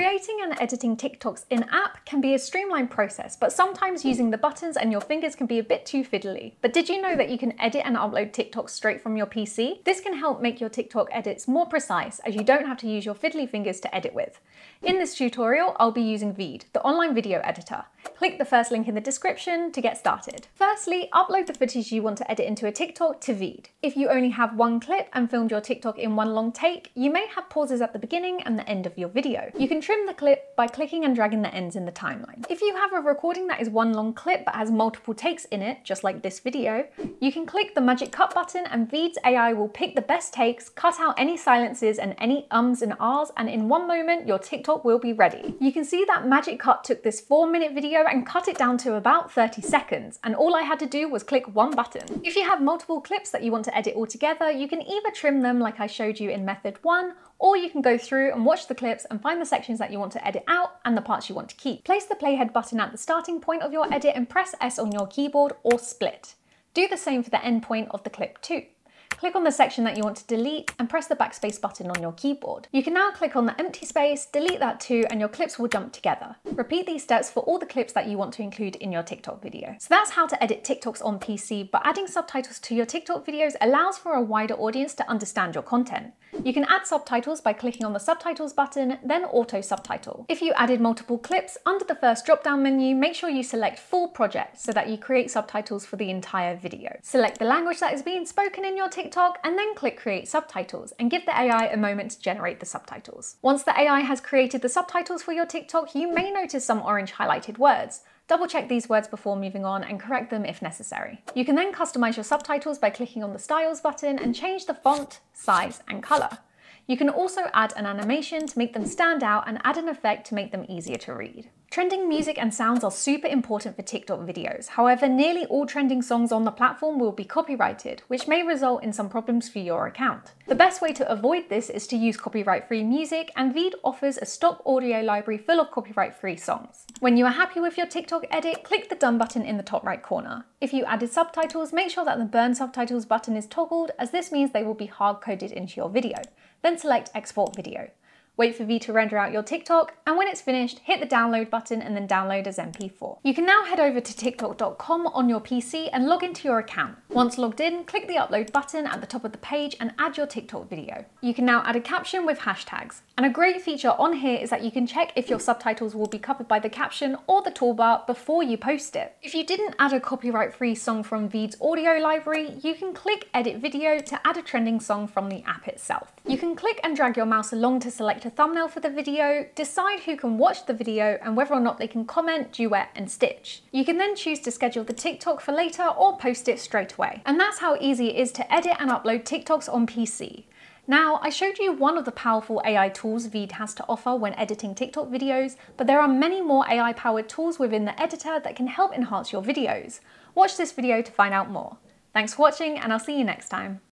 Creating and editing TikToks in-app can be a streamlined process, but sometimes using the buttons and your fingers can be a bit too fiddly. But did you know that you can edit and upload TikToks straight from your PC? This can help make your TikTok edits more precise, as you don't have to use your fiddly fingers to edit with. In this tutorial, I'll be using VEED, the online video editor. Click the first link in the description to get started. Firstly, upload the footage you want to edit into a TikTok to VEED. If you only have one clip and filmed your TikTok in one long take, you may have pauses at the beginning and the end of your video. You can trim the clip by clicking and dragging the ends in the timeline. If you have a recording that is one long clip but has multiple takes in it, just like this video, you can click the magic cut button and VEED's AI will pick the best takes, cut out any silences and any ums and ahs, and in one moment your TikTok will be ready. You can see that magic cut took this 4-minute video and cut it down to about 30 seconds, and all I had to do was click one button. If you have multiple clips that you want to edit all together, you can either trim them like I showed you in method 1, or you can go through and watch the clips and find the sections that you want to edit out and the parts you want to keep. Place the playhead button at the starting point of your edit and press S on your keyboard or split. Do the same for the end point of the clip too. Click on the section that you want to delete and press the backspace button on your keyboard. You can now click on the empty space, delete that too, and your clips will jump together. Repeat these steps for all the clips that you want to include in your TikTok video. So that's how to edit TikToks on PC, but adding subtitles to your TikTok videos allows for a wider audience to understand your content. You can add subtitles by clicking on the subtitles button, then auto subtitle. If you added multiple clips, under the first drop-down menu, make sure you select full project so that you create subtitles for the entire video. Select the language that is being spoken in your TikTok and then click create subtitles and give the AI a moment to generate the subtitles. Once the AI has created the subtitles for your TikTok, you may notice some orange highlighted words. Double check these words before moving on and correct them if necessary. You can then customize your subtitles by clicking on the styles button and change the font, size, and color. You can also add an animation to make them stand out and add an effect to make them easier to read. Trending music and sounds are super important for TikTok videos. However, nearly all trending songs on the platform will be copyrighted, which may result in some problems for your account. The best way to avoid this is to use copyright-free music, and VEED offers a stock audio library full of copyright-free songs. When you are happy with your TikTok edit, click the Done button in the top right corner. If you added subtitles, make sure that the Burn Subtitles button is toggled, as this means they will be hard-coded into your video. Then select Export Video. Wait for VEED to render out your TikTok, and when it's finished, hit the download button and then download as MP4. You can now head over to tiktok.com on your PC and log into your account. Once logged in, click the upload button at the top of the page and add your TikTok video. You can now add a caption with hashtags. And a great feature on here is that you can check if your subtitles will be covered by the caption or the toolbar before you post it. If you didn't add a copyright-free song from VEED's audio library, you can click Edit Video to add a trending song from the app itself. You can click and drag your mouse along to select a thumbnail for the video, decide who can watch the video and whether or not they can comment, duet and stitch. You can then choose to schedule the TikTok for later or post it straight away. And that's how easy it is to edit and upload TikToks on PC. Now, I showed you one of the powerful AI tools VEED has to offer when editing TikTok videos, but there are many more AI-powered tools within the editor that can help enhance your videos. Watch this video to find out more. Thanks for watching, and I'll see you next time.